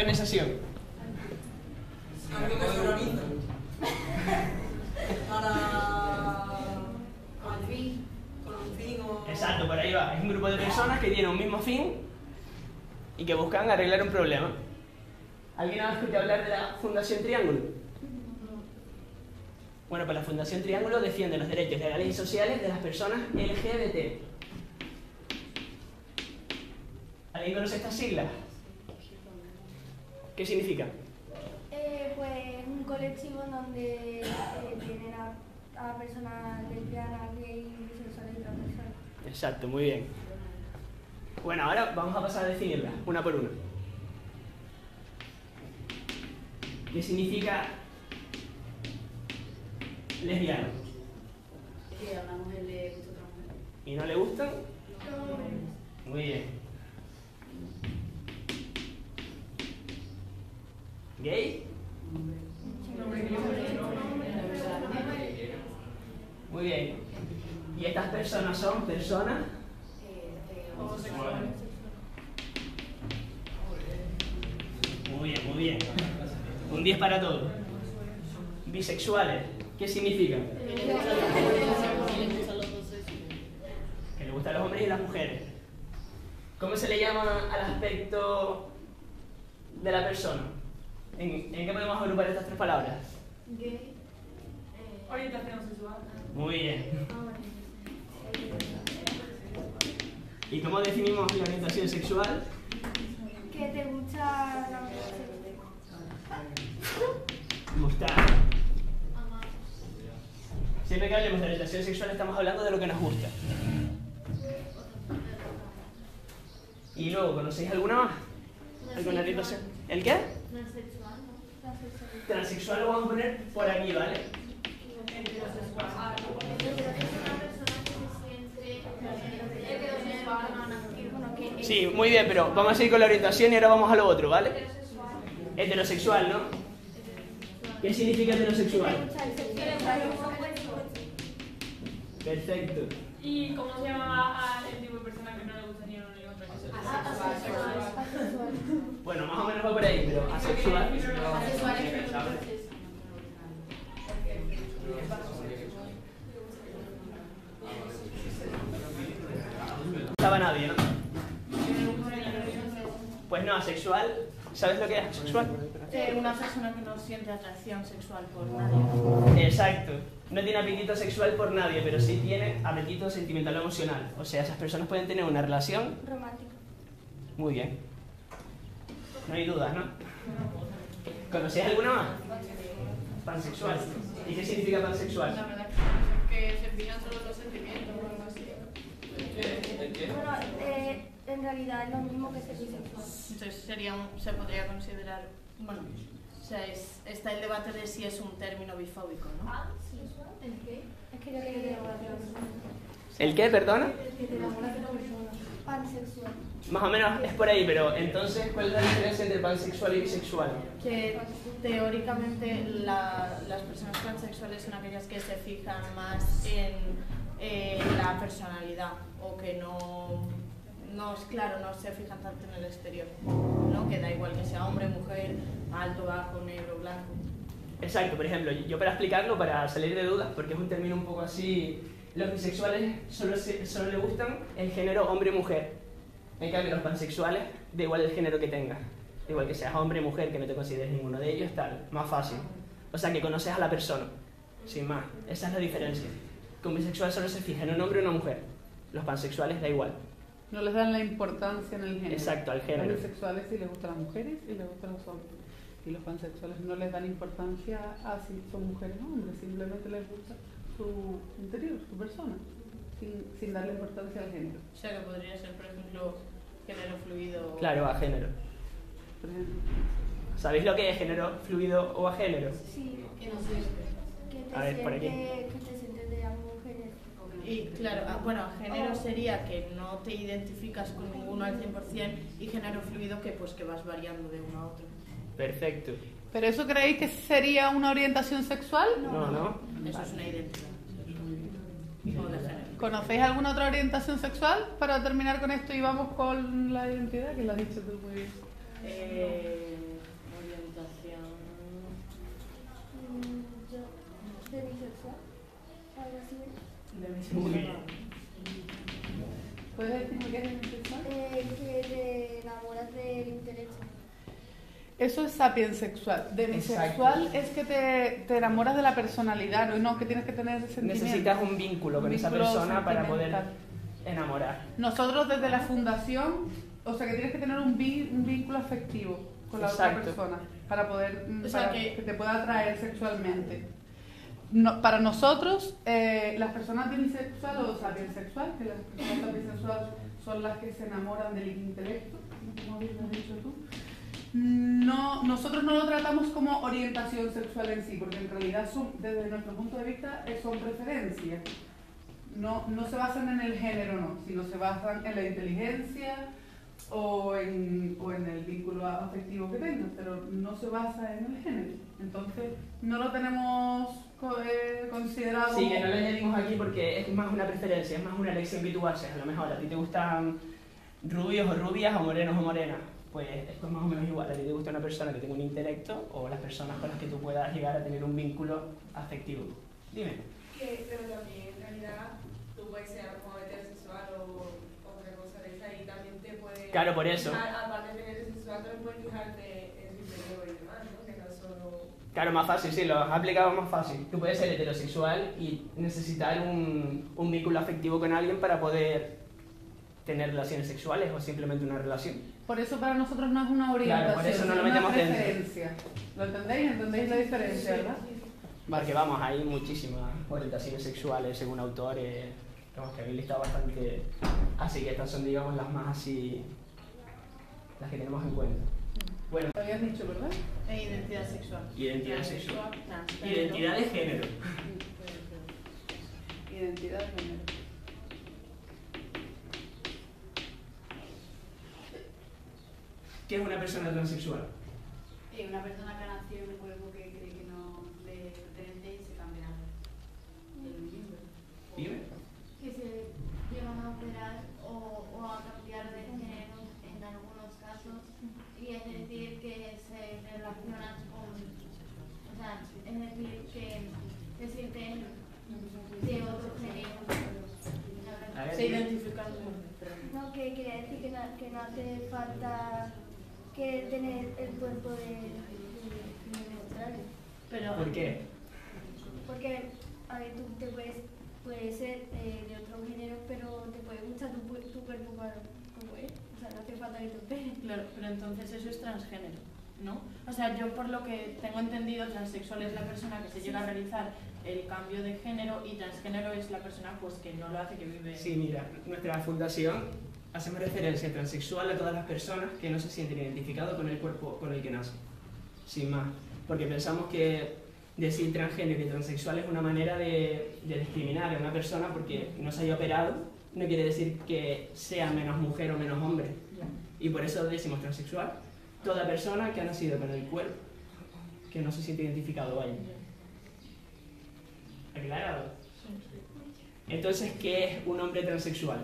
organización? Algo que se organiza. Con un fin o... Exacto, por ahí va. Es un grupo de personas que tienen un mismo fin y que buscan arreglar un problema. ¿Alguien ha escuchado hablar de la Fundación Triángulo? Bueno, pues la Fundación Triángulo defiende los derechos legales y sociales de las personas LGBT. ¿Alguien conoce estas siglas? ¿Qué significa? Pues un colectivo donde tienen a personas lesbianas, gays, bisexuales y transexuales. Exacto, muy bien. Bueno, ahora vamos a pasar a definirlas, una por una. ¿Qué significa lesbiano? Que a una mujer le gusta otra mujer. ¿Y no le gustan? Muy bien. ¿Gay? Muy bien. ¿Y estas personas son personas? Homosexuales. Muy bien, muy bien. Un 10 para todos. Bisexuales, ¿qué significa? Que le gustan los dos sexos. Que le gustan los hombres y las mujeres. ¿Cómo se le llama al aspecto de la persona? ¿En qué podemos agrupar estas tres palabras? Gay. Orientación sexual. Muy bien. ¿Y cómo definimos la orientación sexual? Que te gusta la Gustar. Siempre que hablemos de orientación sexual estamos hablando de lo que nos gusta. Y luego, ¿conocéis alguna más? ¿Alguna orientación? ¿El qué? Transexual, ¿no? Transexual lo vamos a poner por aquí, ¿vale? Sí, muy bien, pero vamos a seguir con la orientación y ahora vamos a lo otro, ¿vale? Heterosexual, ¿no? ¿Qué significa heterosexual? Perfecto. ¿Y cómo se llama el tipo de persona que no le gusta ni uno ni otro? Bueno, más o menos va por ahí, pero asexual. No estaba nadie, ¿no? Pues no, asexual. ¿Sabes lo que es asexual? Una persona que no siente atracción sexual por nadie. Exacto. No tiene apetito sexual por nadie, pero sí tiene apetito sentimental o emocional. O sea, esas personas pueden tener una relación... Romántica. Muy bien. No hay dudas, ¿no? ¿Conocéis alguna más? Pansexual. ¿Y qué significa pansexual? La verdad que se fijan solo los sentimientos o algo así. Bueno, en realidad es lo mismo que ser bisexual. Entonces se podría considerar, bueno, o sea, está el debate de si es un término bifóbico, ¿no? ¿El qué? Es que yo creo que te enamora de la persona. ¿El qué, perdona? Que te enamora de la persona. Pansexual. Más o menos es por ahí, pero entonces, ¿cuál es la diferencia entre pansexual y bisexual? Que teóricamente las personas pansexuales son aquellas que se fijan más en la personalidad o que no se fijan tanto en el exterior, ¿no? Que da igual que sea hombre, mujer, alto, bajo, negro, blanco. Exacto, por ejemplo, yo para explicarlo, para salir de dudas, porque es un término un poco así, los bisexuales solo le gustan el género hombre-mujer. En cambio, los pansexuales, da igual el género que tengas. Da igual que seas hombre, mujer, que no te consideres ninguno de ellos, tal, más fácil. O sea, que conoces a la persona, sin más. Esa es la diferencia. Que un bisexual solo se fija en un hombre o una mujer. Los pansexuales da igual. No les dan la importancia en el género. Exacto, al género. A los bisexuales sí les gustan las mujeres y les gustan los hombres. Y los pansexuales no les dan importancia a si son mujeres o hombres, simplemente les gusta su interior, su persona, sin darle importancia al género. O sea que podría ser, por ejemplo, género fluido. Claro, a género. Por ejemplo. ¿Sabéis lo que es género fluido o a género? Sí. Que no sé. Que te A ver, por aquí. sientes de ambas mujeres. Y claro, bueno, género sería que no te identificas con ninguno al 100% y género fluido que pues que vas variando de uno a otro. Perfecto. ¿Pero eso creéis que sería una orientación sexual? No. Eso es una identidad. O de género. ¿Conocéis alguna otra orientación sexual? Para terminar con esto y vamos con la identidad, que lo has dicho tú muy bien. algo así. Muy bien. ¿Puedes decirme qué es demisexual? Que te enamoras del intelecto. Eso es sapiensexual. Demisexual Exacto. es que te enamoras de la personalidad, no que tienes que tener sentimientos. Necesitas un vínculo con esa Vínculo persona para poder sentimental. enamorar. Nosotros desde la fundación, o sea que tienes que tener un vínculo afectivo con la otra Exacto. persona para poder O sea para que- que te pueda atraer sexualmente. No, para nosotros, las personas demisexuales o sapiensexuales, que las personas sapiensexuales son las que se enamoran del intelecto, como bien has dicho tú, no, nosotros no lo tratamos como orientación sexual en sí, porque en realidad desde nuestro punto de vista son preferencias. No se basan en el género, no, sino se basan en la inteligencia o en el vínculo afectivo que tengan, pero no se basa en el género. Entonces, no lo tenemos considerado. Sí, que no lo añadimos aquí porque es más una preferencia, es más una elección que tú haces. A lo mejor a ti te gustan rubios o rubias o morenos o morenas. Pues esto es más o menos igual. A ti te gusta una persona que tenga un intelecto o las personas con las que tú puedas llegar a tener un vínculo afectivo. Dime. Pero también en realidad tú puedes ser como heterosexual o otra cosa de esa y también te puede... Claro, por eso. Aparte de tener heterosexual también puedes fijarte en su interior y demás, ¿no? Que no solo... Claro, más fácil, sí, lo has aplicado más fácil. Tú puedes ser heterosexual y necesitar un vínculo afectivo con alguien para poder tener relaciones sexuales o simplemente una relación. Por eso para nosotros no es una orientación, Claro, por eso no lo es una metemos dentro. preferencia. ¿Lo entendéis? ¿Entendéis la diferencia, verdad? Porque vamos, hay muchísimas orientaciones sexuales según autores, vamos, que habéis listado bastante, así que estas son, digamos, las más así, las que tenemos en cuenta. Bueno, Lo habías dicho, ¿verdad? E identidad sexual. identidad sexual, Transgénero. identidad de género. Identidad de género. ¿Qué es una persona transexual? Una persona que ha nacido en un cuerpo que cree que no le pertenece y se cambia el miembro. Dime. Que se llevan a operar o a cambiar de género en algunos casos, y es decir que se relacionan con, o sea, es decir que se sienten de otro género. A ver, Se dime. identifican con... No, que quería decir que no hace falta que tener el cuerpo de neutrales. Pero, ¿Por qué? Porque, a ver, tú te puedes ser de otro género, pero te puede gustar tu cuerpo como es. O sea, no hace falta que te operes. claro, pero entonces eso es transgénero, ¿no? O sea, yo por lo que tengo entendido, transexual es la persona que se llega a realizar el cambio de género y transgénero es la persona pues que no lo hace, que vive... Sí, mira, nuestra fundación hacemos referencia transexual a todas las personas que no se sienten identificados con el cuerpo con el que nacen, sin más, porque pensamos que decir transgénero y transexual es una manera de discriminar a una persona porque no se haya operado, no quiere decir que sea menos mujer o menos hombre, y por eso decimos transexual, toda persona que ha nacido con el cuerpo que no se siente identificado ahí. ¿Aclarado? Entonces, ¿qué es un hombre transexual?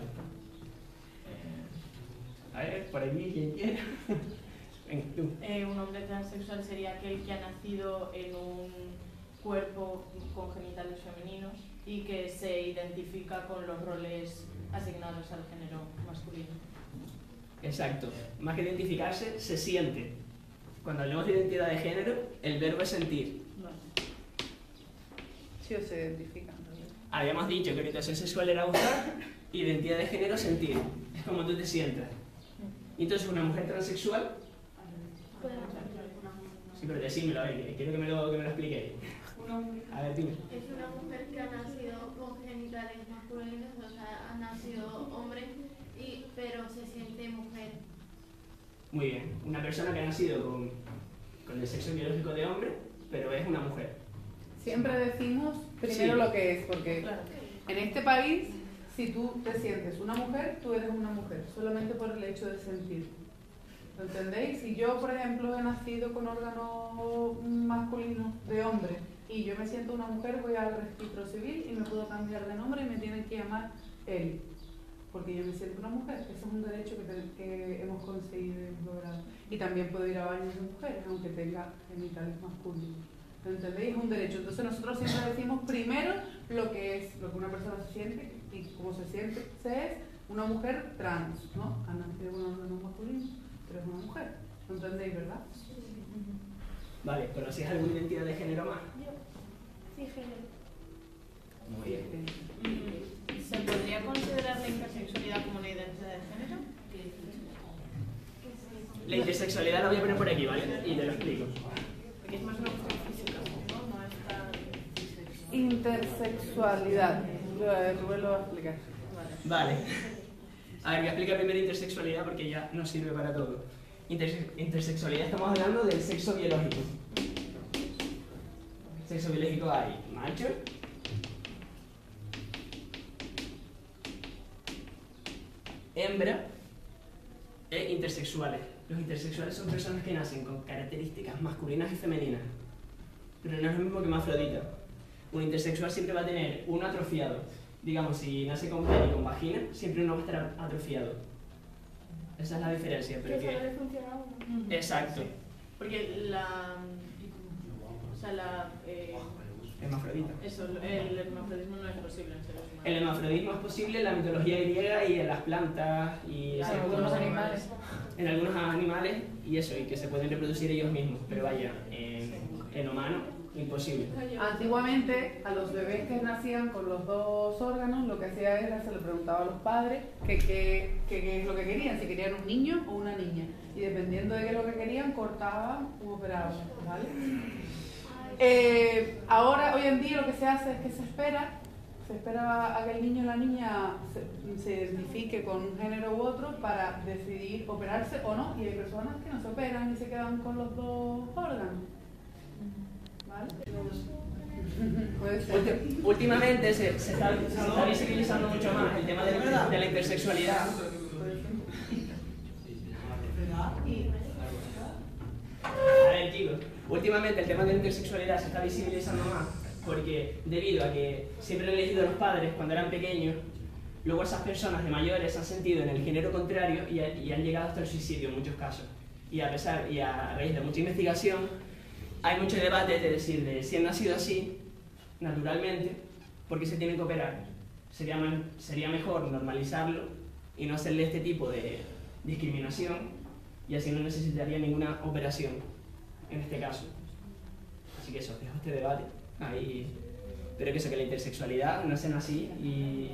A ver, por aquí, quien quiera. Venga, tú. Un hombre transexual sería aquel que ha nacido en un cuerpo con genitales femeninos y que se identifica con los roles asignados al género masculino. Exacto. Más que identificarse, se siente. Cuando hablamos de identidad de género, el verbo es sentir. Vale. Sí, o se identifican. Habíamos dicho que orientación sexual era gustar, identidad de género sentir. Es como tú te sientas. Y entonces una mujer transexual, sí, pero decímelo, a ver, quiero que me lo expliquéis. A ver, dime. Es una mujer que ha nacido con genitales masculinos, o sea, ha nacido hombre, pero se siente mujer. Muy bien. Una persona que ha nacido con el sexo biológico de hombre, pero es una mujer. Siempre decimos primero Sí. lo que es, porque Claro. en este país, si tú te sientes una mujer, tú eres una mujer, solamente por el hecho de sentir. ¿Lo entendéis? Si yo, por ejemplo, he nacido con órganos masculinos de hombre y yo me siento una mujer, voy al registro civil y me puedo cambiar de nombre y me tienen que llamar él, porque yo me siento una mujer. Ese es un derecho que hemos conseguido y logrado. Y también puedo ir a baños de mujeres, aunque tenga genitales masculinos. ¿Entendéis? Es un derecho. Entonces nosotros siempre decimos primero lo que una persona se siente y cómo se siente. Se es una mujer trans, ¿no? Ha nacido con un órgano masculino, pero es una mujer. ¿No entendéis, verdad? Vale, ¿conocéis alguna identidad de género más? Sí, género. Muy bien. ¿Se podría considerar la intersexualidad como una identidad de género? La intersexualidad la voy a poner por aquí, ¿vale? Y te lo explico. Porque es más una cuestión física, ¿no? No es tan... Intersexualidad. Rubén lo va a explicar. Vale. A ver, voy a explicar primero intersexualidad porque ya no sirve para todo. Intersexualidad estamos hablando del sexo biológico. Sexo biológico hay macho, hembra e intersexuales. Los intersexuales son personas que nacen con características masculinas y femeninas, pero no es lo mismo que hermafrodita. Un intersexual siempre va a tener uno atrofiado. Digamos, si nace con pene y con vagina, siempre uno va a estar atrofiado. Esa es la diferencia. Pero Que solo le funciona a uno. Exacto. Porque la... O sea, la... Hermafrodita. Eso, el hermafrodismo no es posible en seres humanos. El hermafrodismo es posible en la mitología griega y en las plantas y En algunos animales. en algunos animales y eso, y que se pueden reproducir ellos mismos, pero vaya, en humano, imposible. Antiguamente, a los bebés que nacían con los dos órganos, lo que hacía era, se le preguntaba a los padres qué es lo que querían, si querían un niño o una niña. Y dependiendo de qué es lo que querían, cortaban o operaban, ¿vale? Ahora, hoy en día, lo que se hace es que se espera a que el niño o la niña se identifique con un género u otro para decidir operarse o no. Y hay personas que no se operan y se quedan con los dos órganos. ¿Vale? Puede ser. Últimamente se está visibilizando mucho más el tema de la intersexualidad. A ver, chicos, últimamente el tema de la intersexualidad se está visibilizando más porque debido a que siempre han elegido a los padres cuando eran pequeños, luego esas personas de mayores se han sentido en el género contrario y han llegado hasta el suicidio en muchos casos. Y a raíz de mucha investigación, hay mucho debate de decir de si han nacido así, naturalmente, ¿por qué se tienen que operar? Sería mejor normalizarlo y no hacerle este tipo de discriminación y así no necesitaría ninguna operación en este caso. Así que eso, dejo este debate ahí. Pero que eso, que la intersexualidad nacen así ¿Y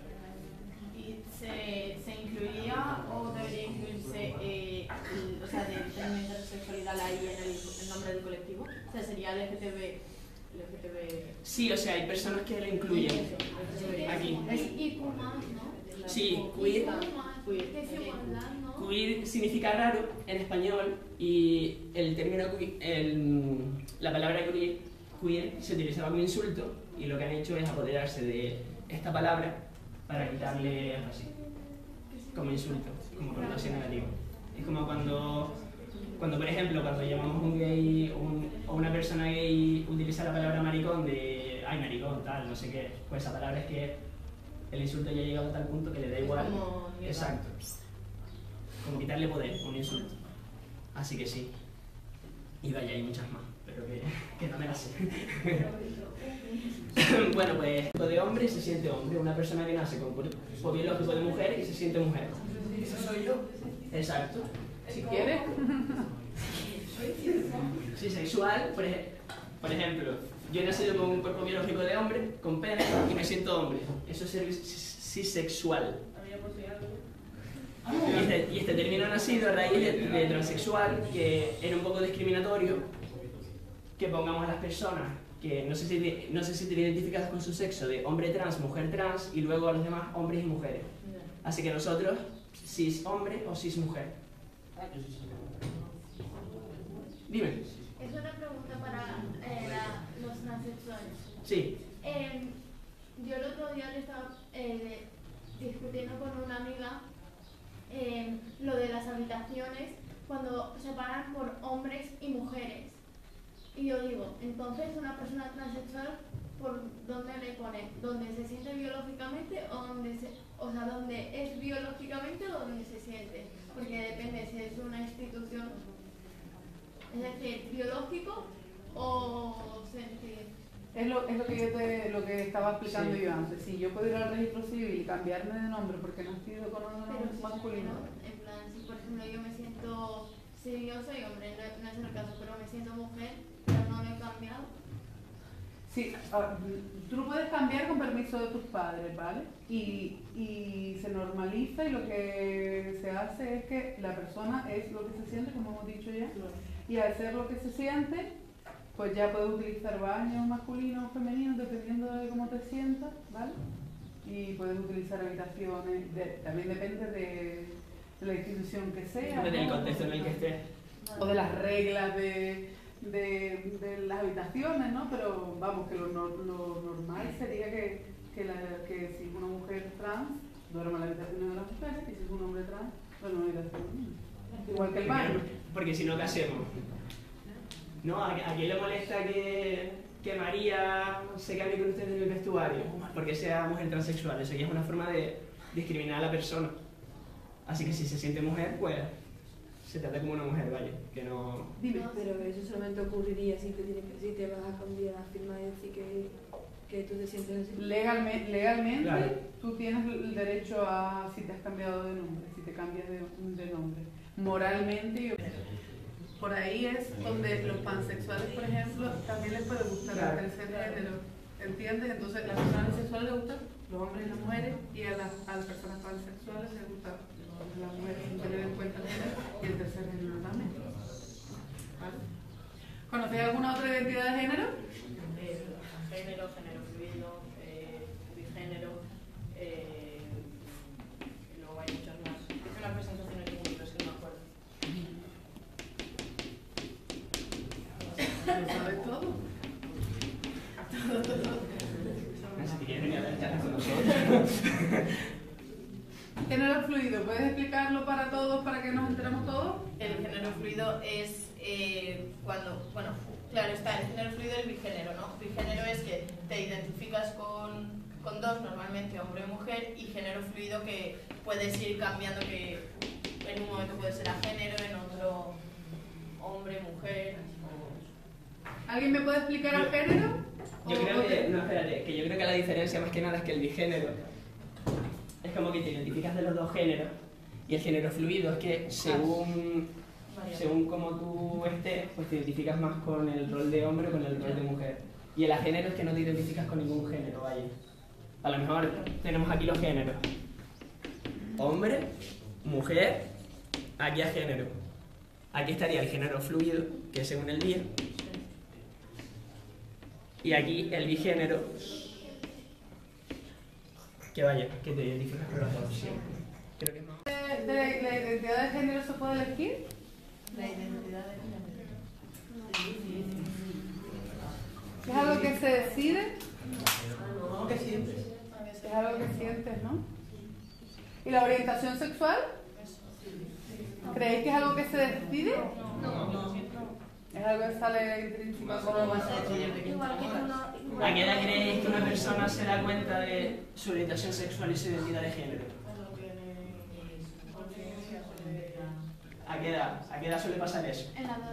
se incluiría o debería incluirse, o sea, de término intersexualidad la I en el nombre del colectivo? O sea, sería LGTB. Sí, o sea, hay personas que lo incluyen aquí. Y Q más, ¿no? Sí, queer. Que es igualdad, ¿no? Queer significa raro en español y el término la palabra queer se utilizaba como insulto y lo que han hecho es apoderarse de esta palabra para quitarle así, como insulto, como connotación negativa. Es como cuando por ejemplo, cuando llamamos un gay o una persona gay utiliza la palabra maricón de ay maricón, tal, no sé qué, pues esa palabra es que el insulto ya ha llegado a tal punto que le da igual. Exacto. Como quitarle poder, un insulto. Así que sí. Y vaya, hay muchas más, pero que no me las sé. Bueno, pues de hombre se siente hombre, una persona que nace con cuerpo biológico de mujer y se siente mujer. Eso soy yo. Exacto. Si quieres. Sí, sexual, por ejemplo, yo he nacido con un cuerpo biológico de hombre, con pene, y me siento hombre. Eso es cisexual. Y este término ha nacido a raíz de transexual, que era un poco discriminatorio que pongamos a las personas que no se sienten identificadas con su sexo de hombre trans, mujer trans, y luego a los demás hombres y mujeres. Así que nosotros, cis hombre o cis mujer. Dime. Es una pregunta para los transexuales. Sí. Yo el otro día le estaba discutiendo con una amiga lo de las habitaciones cuando separan por hombres y mujeres. Y yo digo, entonces una persona transexual, ¿por dónde le pone? ¿Dónde se siente biológicamente o dónde es biológicamente o dónde se siente? Porque depende si es una institución, es decir, biológico o sentir. Es lo que lo que estaba explicando Sí. yo antes. Si yo puedo ir al registro civil y cambiarme de nombre porque he nacido con un nombre Pero masculino. en plan, si por ejemplo yo me siento, si yo soy hombre, no es el caso, pero me siento mujer, pero no lo he cambiado. Sí, tú lo puedes cambiar con permiso de tus padres, ¿vale? Y se normaliza y lo que se hace es que la persona es lo que se siente, como hemos dicho ya, y al ser lo que se siente, pues ya puedes utilizar baños masculinos o femeninos dependiendo de cómo te sientas, ¿vale? Y puedes utilizar habitaciones, también depende de la institución que sea, Depende del ¿no? contexto en el que estés. O de las reglas de las habitaciones, ¿no? Pero vamos, que lo normal sería que si es una mujer trans, duerma en la habitación de las mujeres, y si es un hombre trans, duerma en la habitación de los niños. Igual que el baño. Porque si no, ¿qué hacemos? ¿No? ¿A quién le molesta que María se cambie con ustedes en el vestuario? Porque sea mujer transexual. Eso ya es una forma de discriminar a la persona. Así que si se siente mujer, pues se trata como una mujer, vaya. Que no... Dime. Pero eso solamente ocurriría si te vas a cambiar, a firmar y decir que tú te sientes así. Legalmente, Claro. tú tienes el derecho a si te has cambiado de nombre, si te cambias de nombre. Moralmente, por ahí es donde los pansexuales, por ejemplo, también les puede gustar Claro. el tercer género, ¿entiendes? Entonces, a las personas bisexuales les gustan los hombres y las mujeres, y a las personas pansexuales les gustan las mujeres sin tener en cuenta el género y el tercer género también. ¿Vale? ¿Conocéis alguna otra identidad de género? Género, género fluido, bigénero, luego hay muchas más. Creo que la presentación es muy, pero es que no me acuerdo. ¿Lo sabes todo? No sé si quieres venir a la charla con nosotros. Género fluido, ¿puedes explicarlo para todos, para que nos enteremos todos? El género fluido es cuando, bueno, claro está el género fluido y el bigénero, ¿no? Bigénero es que te identificas con dos, normalmente hombre o mujer, y género fluido que puedes ir cambiando, que en un momento puede ser a género, en otro hombre, mujer. ¿Alguien me puede explicar el género? Yo creo que, no, espérate, que yo creo que la diferencia más que nada es que el bigénero es como que te identificas de los dos géneros, y el género fluido es que según como tú estés, pues te identificas más con el rol de hombre o con el rol de mujer. Y el agénero es que no te identificas con ningún género, vaya. A lo mejor tenemos aquí los géneros: hombre, mujer, aquí a género. Aquí estaría el género fluido, que es según el día. Y aquí el bigénero, que vaya, que te identificas con los dos siempre. Creo que es más... ¿De la identidad de género se puede elegir? La identidad de género. ¿Es algo que se decide? No, ¿qué sientes? Es algo que sientes, ¿no? ¿Y la orientación sexual? ¿Creéis que es algo que se decide? ¿Es algo que sale intrínseco como más? Igual que tú no. ¿A qué edad creéis que una persona se da cuenta de su orientación sexual y su identidad de género? ¿A qué edad? ¿A qué edad suele pasar eso? En la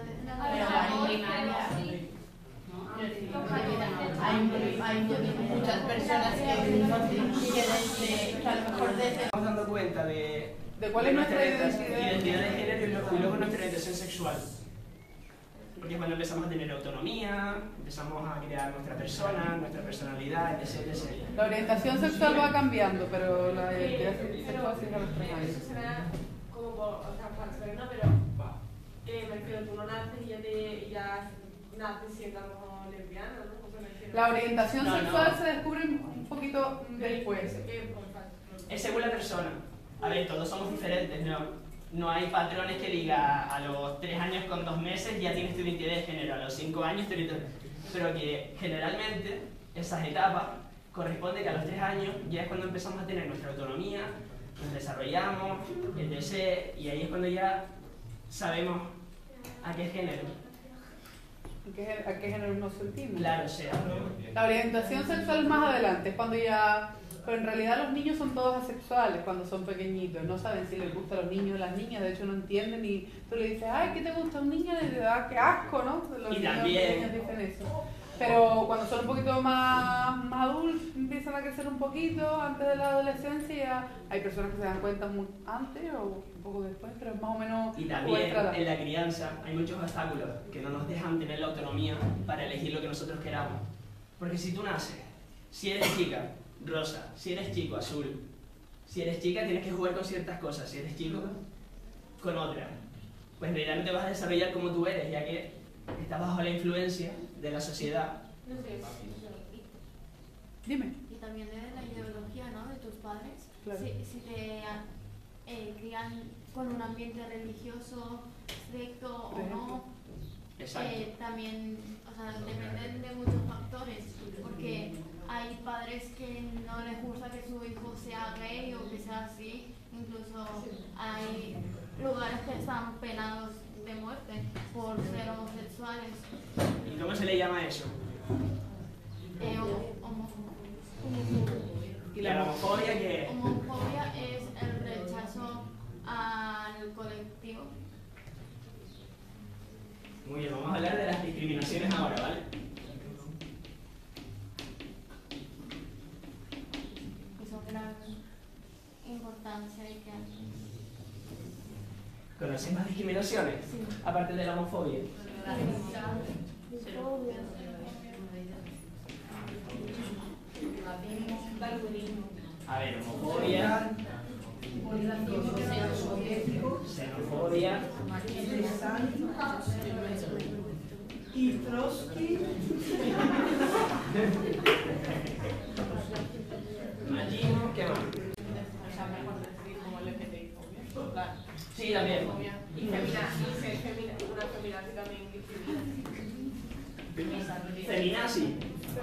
Hay muchas personas que a lo mejor desde... Estamos dando cuenta de cuál es nuestra identidad de género y luego nuestra orientación sexual. Porque es cuando empezamos a tener autonomía, empezamos a crear nuestra persona, nuestra personalidad, etc. La orientación sexual va cambiando, pero la identidad sexual sigue a los 3 años. Eso será como por, o sea, para saber, ¿no? Pero me refiero, tú no naces y ya naces siendo como lesbiana, ¿no? O sea, me refiero- La orientación No, no. sexual se descubre un poquito después. Es según la persona. A ver, todos somos diferentes, ¿no? No hay patrones que diga a los 3 años con 2 meses ya tienes tu identidad de género, a los 5 años tu identidad. Pero que generalmente esas etapas corresponde que a los 3 años ya es cuando empezamos a tener nuestra autonomía, nos desarrollamos, etc. Y ahí es cuando ya sabemos a qué género. ¿A qué género nos sentimos? Claro, o sea, La orientación sexual más adelante, es cuando ya Pero en realidad los niños son todos asexuales cuando son pequeñitos, no saben si les gusta a los niños o las niñas, de hecho no entienden y tú le dices, ay, ¿qué te gusta un niño? Y le das, qué asco, ¿no? Los Y niños también- pequeños dicen eso. Pero cuando son un poquito más adultos, empiezan a crecer un poquito antes de la adolescencia, ya hay personas que se dan cuenta antes o un poco después, pero es más o menos Y también en la crianza hay muchos obstáculos que no nos dejan tener la autonomía para elegir lo que nosotros queramos. Porque si tú naces, si eres chica, rosa, si eres chico, azul, si eres chica tienes que jugar con ciertas cosas, si eres chico, con otras. Pues en realidad no te vas a desarrollar como tú eres, ya que estás bajo la influencia de la sociedad. No sé. Dime. Y también de la ideología, ¿no? De tus padres. Claro. Si te crían con un ambiente religioso estricto o no, Exacto. también, o sea, dependen de muchos factores, porque hay padres que no les gusta que su hijo sea gay o que sea así, incluso hay lugares que están penados de muerte por ser homosexuales. ¿Y cómo se le llama eso? ¿Y la homofobia qué es? Homofobia es el rechazo al colectivo. Muy bien, vamos a hablar de las discriminaciones ahora, ¿vale? Que son gran importancia y que... ¿Conocéis más discriminaciones? Sí. Aparte de la homofobia. A ver, homofobia, xenofobia, Y Trotsky. machismo, ¿qué más? O sea, mejor decir como LGTBI fobia. Claro. Sí, también. Y una feminazi también discrimina. Feminazi.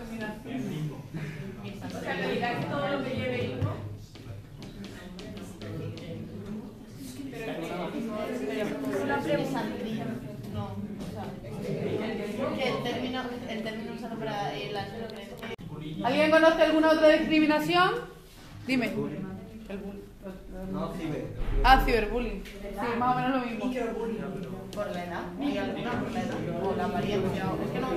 O sea, que digáis todo lo que lleve hijo. Una pregunta. No, o sea, que el término usado para la ¿Alguien conoce alguna otra discriminación? Dime. El bullying. No, ciber. Ah, ciberbullying. Sí, más o menos lo mismo. por la edad. ¿Hay alguna por la edad? O la apariencia. Es que no.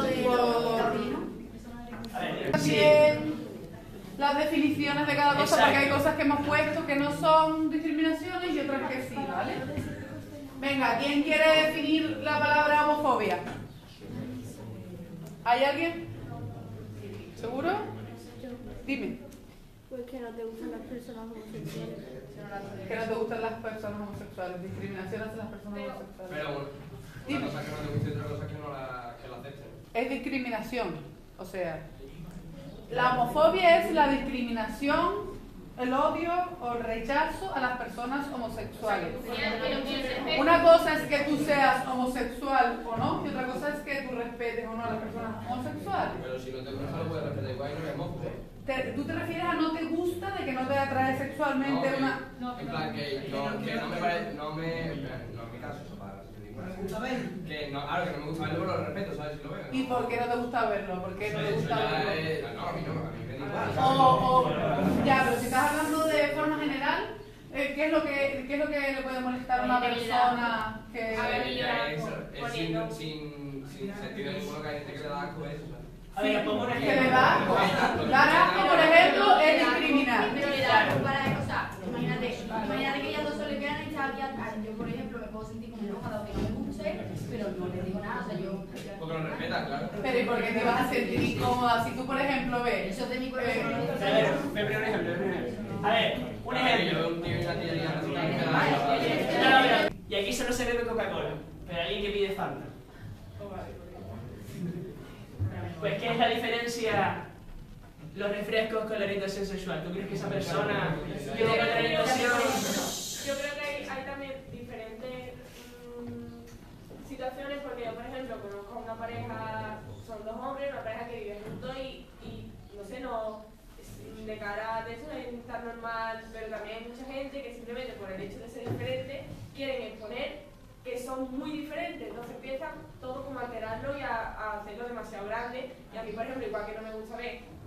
A ver, sí. También las definiciones de cada cosa, Exacto. porque hay cosas que hemos puesto que no son discriminaciones y otras que sí, ¿vale? Venga, ¿quién quiere definir la palabra homofobia? ¿Hay alguien? ¿Seguro? Dime. Pues que no te gustan las personas homosexuales. Que no te gustan las personas homosexuales, discriminación hacia las personas homosexuales. Pero bueno, una cosa que no te guste y otra cosa que no la acepten. Es discriminación, o sea, la homofobia es la discriminación, el odio o el rechazo a las personas homosexuales. Una cosa es que tú seas homosexual o no, y otra cosa es que tú respetes o no a las personas homosexuales. Pero si no te gusta, lo puedes respetar igual y no me mojo. ¿Tú te refieres a no te gusta de que no te atrae sexualmente una...? En plan, que no me parece, no en mi caso, eso para que no, claro, que no me gusta verlo, pero lo respeto, ¿sabes? Si lo veo. ¿Y por qué no te gusta verlo? ¿Por qué no te gusta verlo? No, a mí no, a mí me da igual. Ya, pero si estás hablando de forma general, ¿qué es lo que le puede molestar a una persona que... Es sin sentido ninguno que hay gente que le da asco eso, ¿sabes? A ver, pongo un que le ejemplo. da asco? Dar asco, por ejemplo, es discriminar. Pero le da algo para eso, o sea, imagínate que ellas dos son lesbianas y están aquí atrás. Yo, por ejemplo, me puedo sentir como enojada que no me guste, pero no le digo nada, o sea, yo... Porque lo respetan, claro. Pero ¿y por qué te vas a sentir incómoda si tú, por ejemplo, ves? Eso es de mi corazón. A ver, me pongo un ejemplo, A ver, un ejemplo. Yo veo un tío y una tía liando, No, no, y aquí solo se bebe Coca-Cola, pero alguien que pide Fanta. Pues, ¿qué es la diferencia? Los refrescos con la orientación sexual. ¿Tú crees que esa persona que tenga la orientación... Yo creo que hay también diferentes situaciones, porque yo, por ejemplo, conozco a una pareja, son dos hombres, una pareja que vive juntos y no sé, no, de cara a eso es tan normal, pero también hay mucha gente que simplemente por el hecho de ser diferente quieren exponer que son muy diferentes, entonces empiezan todo como a alterarlo y a hacerlo demasiado grande. Y a mí, por ejemplo, igual que no me gusta ver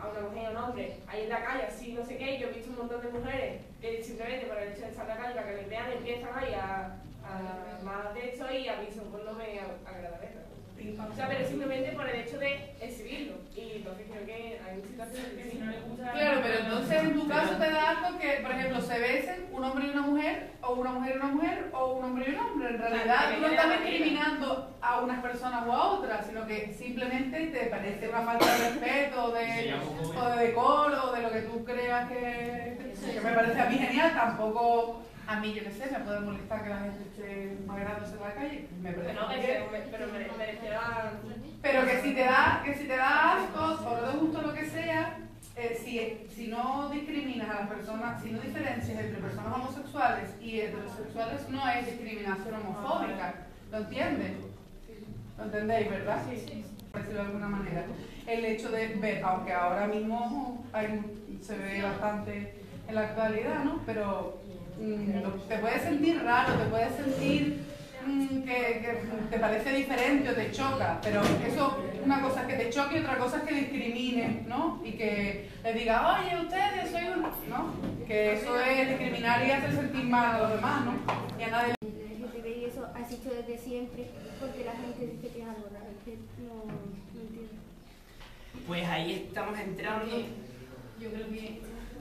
a una mujer o un hombre ahí en la calle, así, no sé qué, yo he visto un montón de mujeres que simplemente por el hecho de estar en la calle, para que les vean, empiezan ahí a más de esto y a mí eso pues no me agrada verlo. O sea, pero simplemente por el hecho de exhibirlo. Y entonces creo que hay situaciones que si no les gusta... Claro, pero entonces en tu caso te da algo que, por ejemplo, se besen un hombre y una mujer, o una mujer y una mujer, o un hombre y un hombre. En realidad tú no estás discriminando a unas personas o a otras, sino que simplemente te parece una falta de respeto, o de decoro, o de lo que tú creas que me parece a mí genial. Tampoco... A mí, yo qué sé, me puede molestar que la gente esté magrándose en la calle. Me parece pero me refiero a... Pero que si te da asco o no te gusta lo que sea, si no discriminas a las personas, si no diferencias entre personas homosexuales y heterosexuales, no es discriminación homofóbica. ¿Lo entiendes? ¿Lo entendéis, verdad? Sí. Por decirlo de alguna manera. El hecho de ver, aunque ahora mismo se ve bastante en la actualidad, ¿no? Pero te puedes sentir raro, te puedes sentir que te parece diferente o te choca, pero eso, una cosa es que te choque y otra cosa es que discrimine, ¿no? Y que le diga, oye, ustedes soy un... ¿no? Que eso es discriminar y hacer sentir mal a los demás, ¿no? Y a nadie... Y eso ha sido desde siempre, porque la gente dice que es algo raro, que no entiendo. Pues ahí estamos entrando... Yo creo que...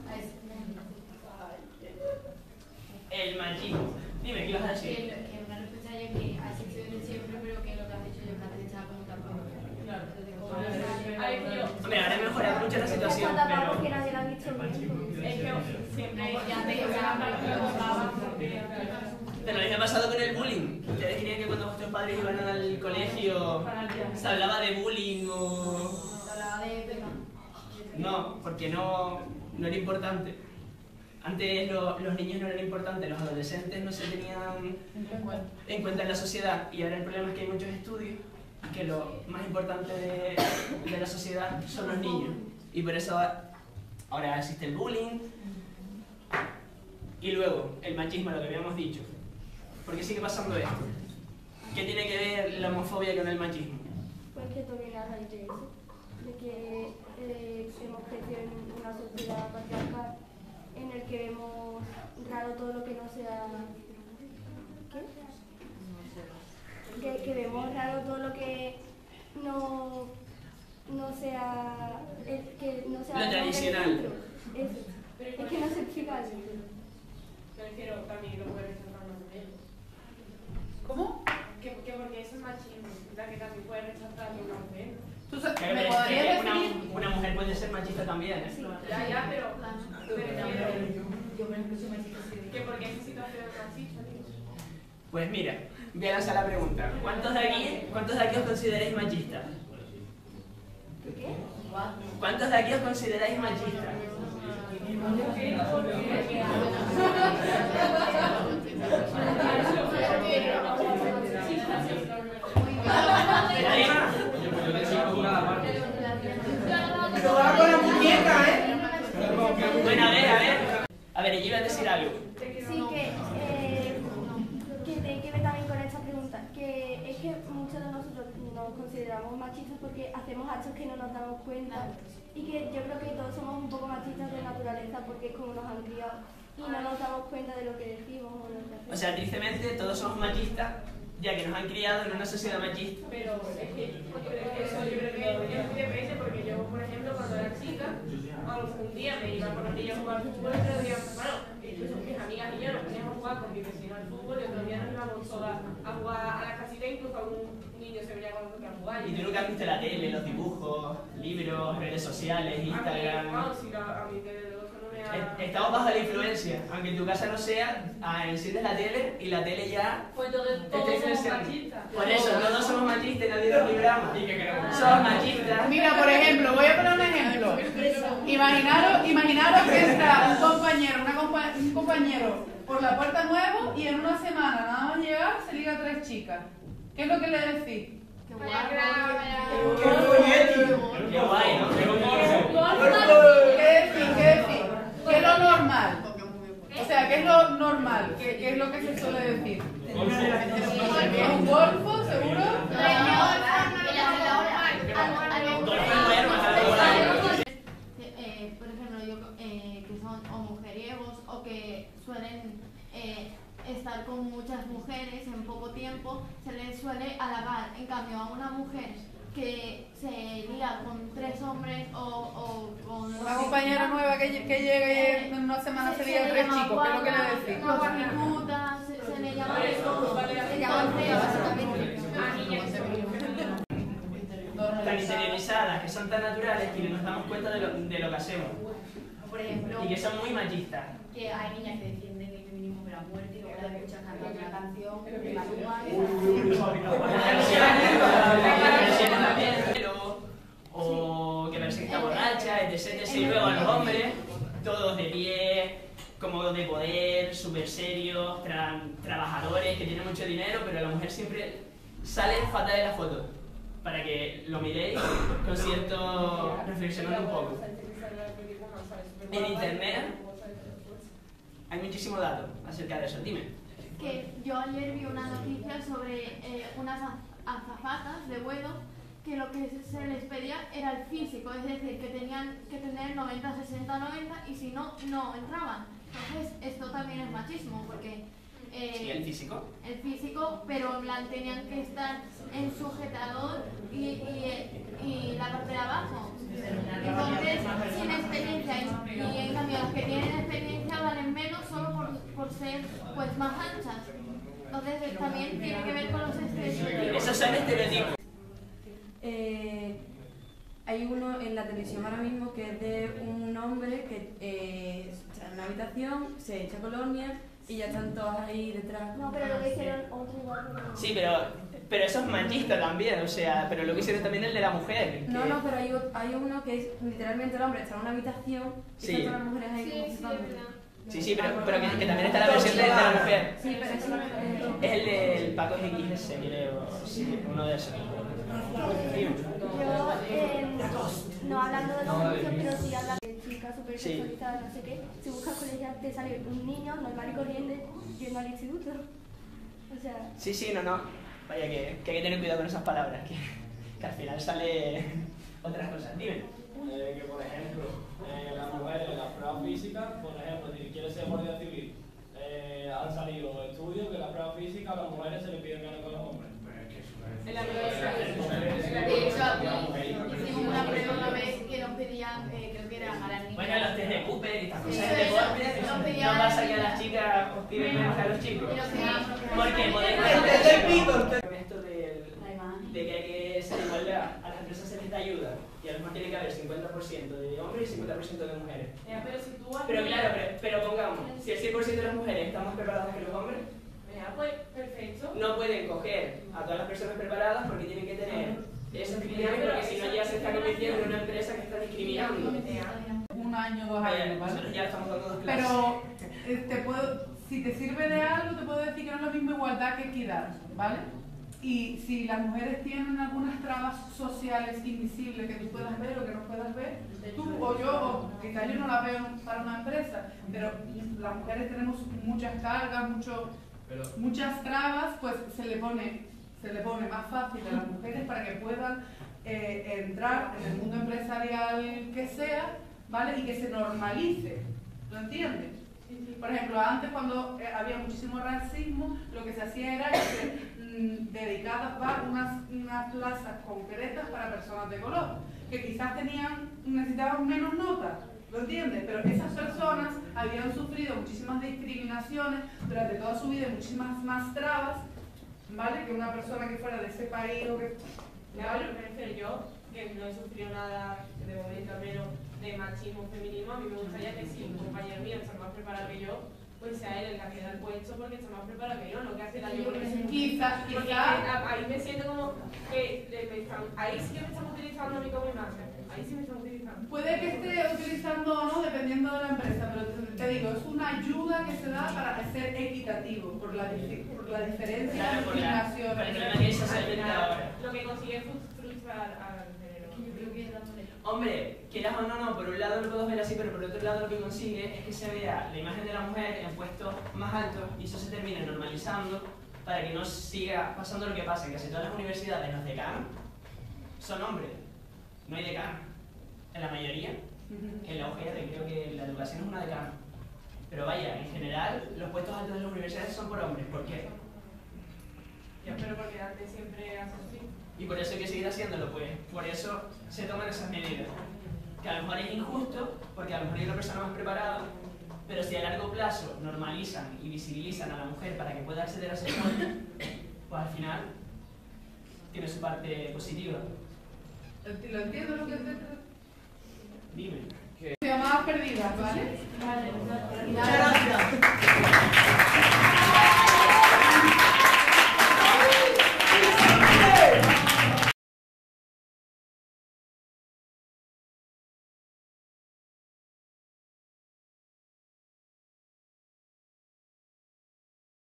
El machismo. Dime, ¿qué ibas a decir? Que una respuesta es que ha existido desde siempre, pero que lo que has dicho yo que antes estaba como tapado. Claro. Hombre, ahora ha mejorado mucho la situación, pero... porque nadie la ha visto bien. Es que siempre ya te Pero lo que ha pasado con el bullying. ¿Ustedes creían que cuando vuestros padres iban al colegio se hablaba de bullying o...? Se hablaba de pena. No, porque no era importante. Antes los niños no eran importantes, los adolescentes no se tenían en cuenta en la sociedad, y ahora el problema es que hay muchos estudios que lo más importante de la sociedad son los niños, y por eso ahora existe el bullying y luego el machismo, lo que habíamos dicho. ¿Por qué sigue pasando esto? ¿Qué tiene que ver la homofobia con el machismo? Pues que todo viene a raíz de eso, de que hemos crecido en una sociedad patriarcal en el que vemos raro todo lo que no sea... ¿Qué? Que vemos raro todo lo que no sea... que no sea lo tradicional. Eso. Es que no se explica eso. Me refiero también lo puede rechazar una mujer. ¿Cómo? Que porque eso es machismo, la que también puede rechazar una mujer. ¿Me podrías decir? Una mujer puede ser machista también, ¿eh? Sí, ya, pero yo por ejemplo soy machista. ¿Que porque esa situación es machista, tío? Pues mira, voy a lanzar la pregunta. ¿Cuántos de aquí os consideráis machistas? ¿Qué? ¿Cuántos de aquí os consideráis machistas? ¿Nadie más? Lo va con la muñeca, ¿eh? Bueno, a ver. A ver, yo iba a decir algo. Sí, que tiene que ver también con esta pregunta, que es que muchos de nosotros nos consideramos machistas porque hacemos actos que no nos damos cuenta, y que yo creo que todos somos un poco machistas de naturaleza porque es como nos han criado y no nos damos cuenta de lo que decimos o lo que hacemos. O sea, tristemente todos somos machistas, ya que nos han criado en una sociedad machista. Pero es que eso yo creo que es muy depende, porque yo, por ejemplo, cuando era chica, un día me iba con los niños a jugar fútbol, y otro día, bueno, incluso mis amigas y yo nos poníamos a jugar con mi vecino al fútbol, y otro día nos íbamos todas a jugar a las casitas, incluso algún niño se venía con nosotros a jugar. ¿Y tú nunca has visto la tele, los dibujos, libros, redes sociales, Instagram? A mí desde luego eso no me ha... Estamos bajo la influencia, aunque en tu casa no sea, enciendes la tele y la tele ya... Pues todos somos machistas. Por eso, todos somos machistas y nadie nos libramos. Somos machistas. Mira, por ejemplo, voy a poner un ejemplo. Imaginaros que entra un compañero por la puerta nuevo y en una semana nada más llegar se liga a 3 chicas. ¿Qué es lo que le decís? ¡Qué guay, ¿no? ¿Qué decís? ¿Qué es lo normal? O sea, ¿qué es lo normal? ¿Qué es lo que se suele decir? ¿Un golfo, seguro? suelen estar con muchas mujeres en poco tiempo, se les suele halagar. En cambio, a una mujer que se lía con 3 hombres o con... Una compañera nueva que llega y en una semana se lía 3 chicos, ¿qué es lo que le decís? Prostituta, se le llama eso, se llama fea, básicamente. Tan interiorizadas, que son tan naturales que nos damos cuenta de lo que hacemos. Por ejemplo, Y que son muy machistas. que hay niñas que defienden el feminismo pero a muerte y luego las escuchas cantando una canción de Maluma. O que parece que está borracha, etc. Y luego a los hombres, todos de pie, como de poder, súper serios, trabajadores, que tienen mucho dinero, pero la mujer siempre sale fatal de la foto. Para que lo miréis con cierto... reflexionando un poco. En internet hay muchísimo dato acerca de eso. Dime. Que yo ayer vi una noticia sobre unas azafatas de vuelo que lo que se les pedía era el físico, es decir, que tenían que tener 90, 60, 90 y si no, no entraban. Entonces esto también es machismo porque... ¿Y el físico? El físico, pero en plan tenían que estar en sujetador y la parte de abajo. Entonces, sin experiencia y en cambio las que tienen experiencia valen menos solo por ser pues más anchas. Entonces también tiene que ver con los estereotipos. Esos son estereotipos. Hay uno en la televisión ahora mismo que es de un hombre que está en una habitación, se echa colonia y ya están todas ahí detrás. No, pero lo que hicieron otro igual. Sí, pero eso es machista también, o sea, pero lo que hicieron también el de la mujer. No, no, pero hay uno que es literalmente el hombre está en una habitación y Sí. están todas las mujeres ahí como flotando. Sí, pero que también está la versión de la mujer. Sí, pero eso Es el del Paco XS, creo. Sí, uno de esos. Yo, no hablando de la religión, pero sí hablando de chicas súper Sí. sexualizadas, no sé qué, si buscas colegial te sale un niño normal y corriente yendo al instituto. O sea... Sí, no. Vaya que hay que tener cuidado con esas palabras, que al final sale otras cosas. Dime. Que por ejemplo, las mujeres en la prueba física, por ejemplo, si quieres ser guardia civil, han salido estudios que la prueba física a las mujeres se le pide menos que a los hombres. En la prueba De hecho, hicimos una prueba una vez que nos pedían, creo que era a las niñas. Bueno, los test de Cooper y estas cosas Sí, de eso, deporte, nos no pedían- pasa que a las chicas os piden menos que a los chicos. Porque esto de que hay que ser igualdad, a las empresas se les da ayuda y además tiene que haber 50% de hombres y 50% de mujeres. Pero si tú Pero claro, pero pongamos, si el 100% de las mujeres están más preparadas que los hombres, pues perfecto. no pueden coger a todas las personas preparadas porque tienen que tener esos criterios, porque si no ya se está convirtiendo en una empresa que está discriminando. 1 año, 2 Vaya, años, ¿vale? nosotros ya estamos dando 2 clases. Pero si te sirve de algo, te puedo decir que no es lo mismo igualdad que equidad, ¿vale? Y si las mujeres tienen algunas trabas sociales invisibles que tú puedas ver o que no puedas ver, tú o yo, o quizás yo no la veo para una empresa, pero las mujeres tenemos muchas cargas, muchas trabas, pues se le pone más fácil a las mujeres para que puedan entrar en el mundo empresarial que sea, ¿vale? Y que se normalice, ¿lo entiendes? Por ejemplo, antes cuando había muchísimo racismo, lo que se hacía era que dedicadas a unas plazas concretas para personas de color, que quizás necesitaban menos notas, ¿lo entiendes? Pero esas personas habían sufrido muchísimas discriminaciones durante toda su vida y muchísimas más trabas, ¿vale? Que una persona que fuera de ese país o que... Claro, pero yo, que no he sufrido nada de momento al menos de machismo, feminismo, a mí me gustaría que si un compañero mío está más preparado que yo, pues sea él el que acceda al puesto porque está más preparado que yo, no que hace daño porque ahí me siento como que ahí sí que me están utilizando a mí como imagen, ahí sí me están utilizando. Puede que esté utilizando o no, dependiendo de la empresa, pero te digo, es una ayuda que se da para ser equitativo, por la diferencia y la discriminación. Lo que consigue es frustrar al género. Yo creo que es la moneda. Hombre, quieras o no, por un lado lo puedo ver así, pero por otro lado lo que consigue es que se vea la imagen de la mujer en puestos más altos y eso se termine normalizando para que no siga pasando lo que pasa, que casi todas las universidades, los decanos, son hombres, no hay decano. En la mayoría, en la UGR creo que la educación es una decano, Pero vaya, en general, los puestos altos de las universidades son por hombres. ¿Por qué? Yo espero porque antes siempre ha sido así. Y por eso hay que seguir haciéndolo, pues. Por eso se toman esas medidas. Que a lo mejor es injusto, porque a lo mejor hay una persona más preparada, pero si a largo plazo normalizan y visibilizan a la mujer para que pueda acceder a ese puesto, pues al final tiene su parte positiva. ¿Lo entiendo lo que te... Dime. Llamadas perdidas, ¿vale? Muchas gracias.